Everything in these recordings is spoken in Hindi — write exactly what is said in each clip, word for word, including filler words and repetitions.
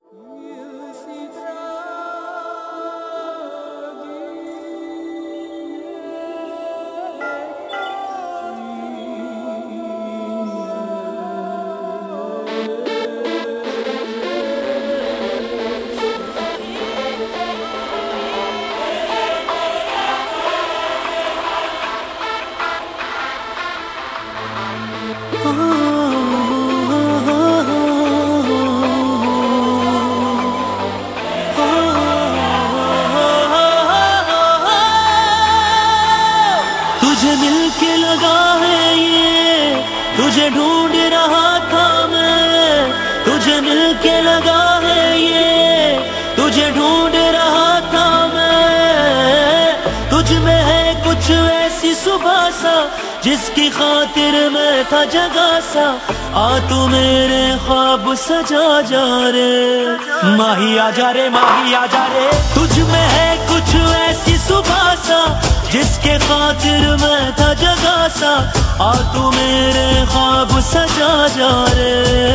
तुझे मिलके लगा है ये, तुझे ढूंढ रहा था मैं। तुझे मिलके लगा है ये, तुझे ढूंढ रहा था मैं। तुझ में है कुछ ऐसी सुबह सा, जिसकी खातिर मैं था जगा सा। आ तू मेरे ख्वाब सजा जा रे, माही आ जा रे, माही आ जा रे। तुझ में है कुछ ऐसी सुबह सा, जिसके खातिर मैं था जगा सा। आ तू मेरे ख्वाब सजा जा रे।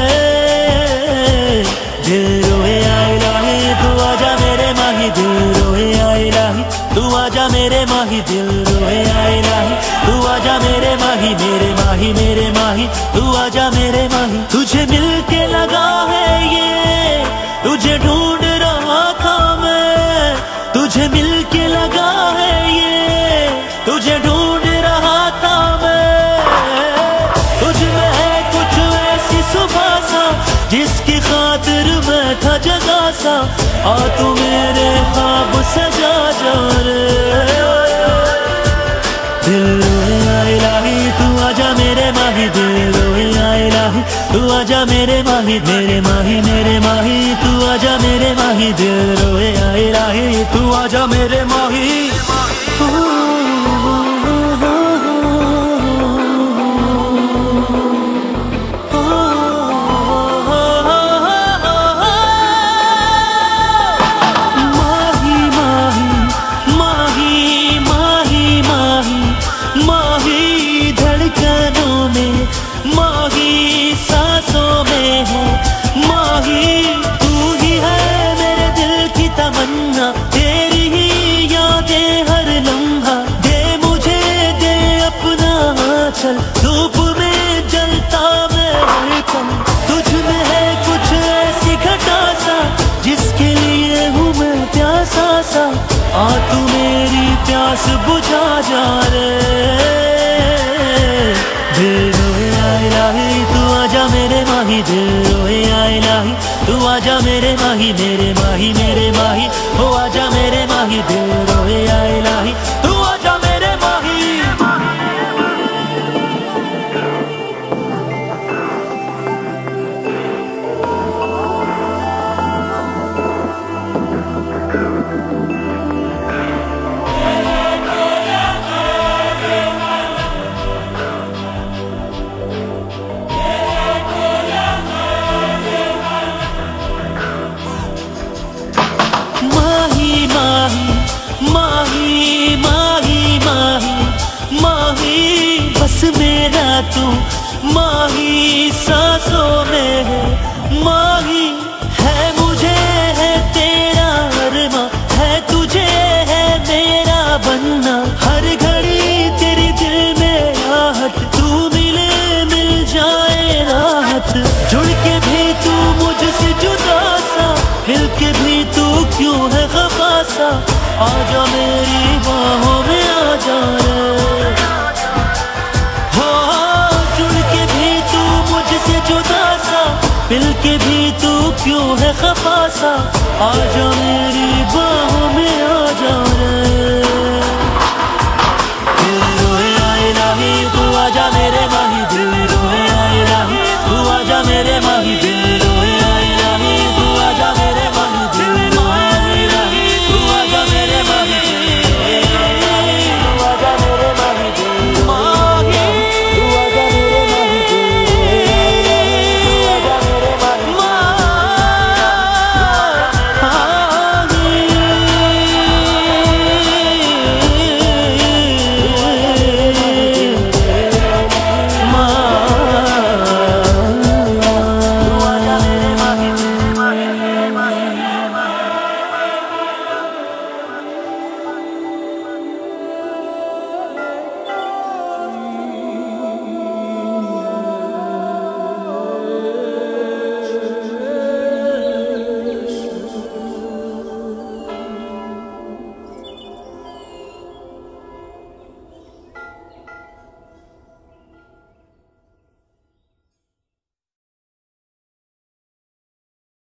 दिल रोए आए लाही, तू आजा मेरे माही। दिल रोए आए लाही, तू आजा मेरे माही। दिल रोए आए लाही, तू आजा मेरे माही। मेरे माही मेरे माही, तू आजा मेरे माही। तुझे मिलके लगा है ये, तुझे ढूंढ रहा था मैं। तुझे मिलके लगा है ये, तुझे ढूंढ रहा था मैं। तुझ में है कुछ ऐसी सुबह सा, जिसकी खातिर मैं था जगा सा। आ तू मेरे ख्वाब सजा जा रे। दिल रोए आए लाही, तू आजा मेरे माही। दिल रोए आए लाही, तू आजा मेरे माही। मेरे माही मेरे माही, तू आजा मेरे माही। दिल रोए आए लाही, तू आजा मेरे माही। तेरी ही यादें हर लम्हा, दे मुझे दे अपना आंचल। धूप में जलता मैं हर पल, तुझ में है कुछ ऐसी घटा सा, जिसके लिए हूँ मैं प्यासा सा। आ तू मेरी प्यास बुझा जा रे। दिल रोए आए लाही, तू आजा मेरे माही। दिल रोए आए लाही, तू आजा मेरे माही। मेरे माही मेरे माही, हो आजा मेरे माही। दिल रोए आए लाही, तू आजा मेरे माही। माही माही माही माही, बस मेरा तू माही सांसों में है। माही है मुझे है तेरा अरमा, है तुझे है मेरा बनना। हर घड़ी तेरी दिल में आहट, तू मिले मिल जाए राहत। जुड़ के भी तू मुझसे जुदा सा, मिल के भी तू क्यों है खफा सा। आजा मेरी बाहों में आजा रे। हो जुड़ के भी तू मुझसे जुदा सा, मिल के भी तू क्यों है खफा सा। आजा मेरी बाहों में आजा।